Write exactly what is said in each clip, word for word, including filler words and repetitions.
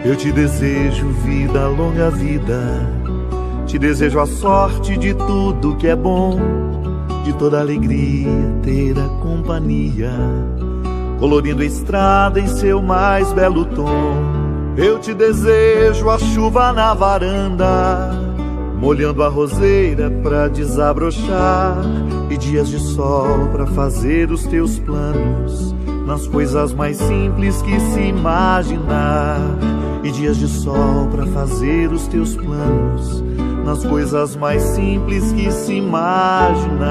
Eu te desejo vida, longa vida. Te desejo a sorte de tudo que é bom, de toda alegria ter a companhia, colorindo a estrada em seu mais belo tom. Eu te desejo a chuva na varanda, molhando a roseira pra desabrochar, e dias de sol pra fazer os teus planos nas coisas mais simples que se imaginar. E dias de sol pra fazer os teus planos nas coisas mais simples que se imaginar.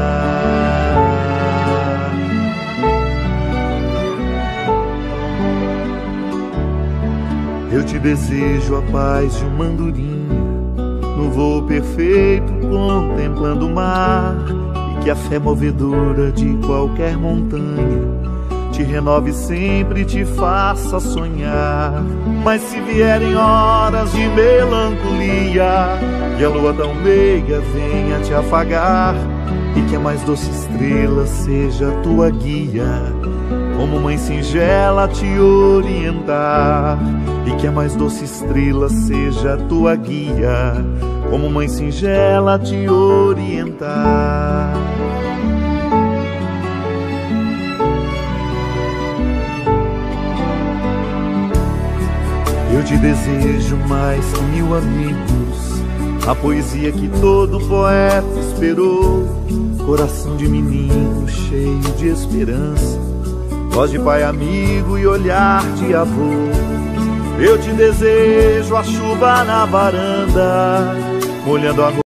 Eu te desejo a paz de uma andorinha no voo perfeito contemplando o mar, e que a fé movedora de qualquer montanha te renove sempre e te faça sonhar. Mas se vierem horas de melancolia e a lua tão meiga venha te afagar, e que a mais doce estrela seja a tua guia, como mãe singela te orientar. E que a mais doce estrela seja a tua guia, como mãe singela te orientar. Eu te desejo mais que mil amigos, a poesia que todo poeta esperou, coração de menino cheio de esperança, voz de pai amigo e olhar de avô. Eu te desejo a chuva na varanda, molhando a